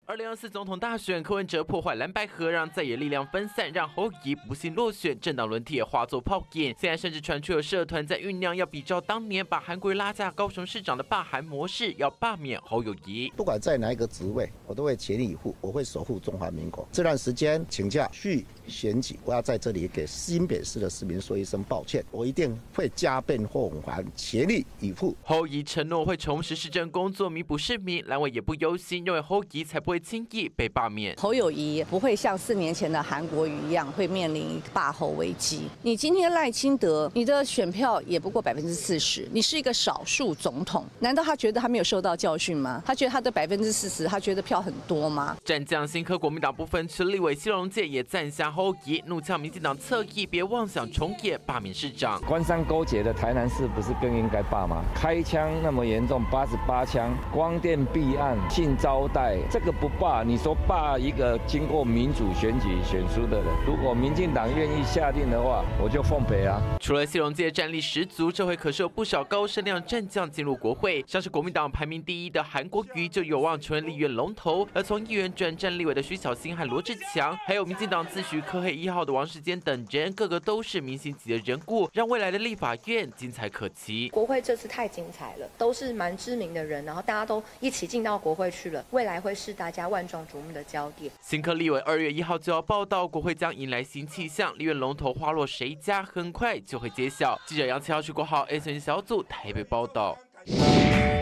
2024总统大选，柯文哲破坏蓝白合，让在野力量分散，让侯友宜不幸落选，政党轮替也化作泡影。现在甚至传出有社团在酝酿要比照当年把韩国瑜拉下高雄市长的罢韩模式，要罢免侯友宜。 不管在哪一个职位，我都会全力以赴，我会守护中华民国。这段时间请假去选举，我要在这里给新北市的市民说一声抱歉，我一定会加倍奉还，全力以赴。 侯友宜承诺会重拾市政工作，弥补市民。蓝委也不忧心，认为侯友宜才不会轻易被罢免。 侯友宜不会像4年前的韩国瑜一样，会面临罢侯危机。你今天赖清德，你的选票也不过40%，你是一个少数总统，难道他觉得他没有受到教训吗？他觉得他的40%，他觉得票很多吗？ 战将新科国民党不分区立委谢龙介也赞下侯友宜，怒呛民进党侧翼别妄想重演罢免市长。 官商勾结的台南市不是更应该罢吗？开枪那么严重，88枪，光电弊案，性招待，这个不罢，你说罢一个经过民主选举选出的人，如果民进党愿意下定的话，我就奉陪啊。 除了谢龙介战力十足，这回可是有不少高声量战将进入国会，像是国民党排名第1的韩国瑜就有望成为立院龙头，而从议员转战立委的徐小新和罗志强，还有民进党自诩科黑1号的王世坚等人，个个都是明星级的人物，让未来的立法院精彩可期。 国会这次太精彩了，都是蛮知名的人，然后大家都一起进到国会去了，未来会是大家万众瞩目的焦点。 新科立委2月1号就要报道，国会将迎来新气象，立院龙头花落谁家，很快就会揭晓。记者杨7号去国号 SN 小组台北报道。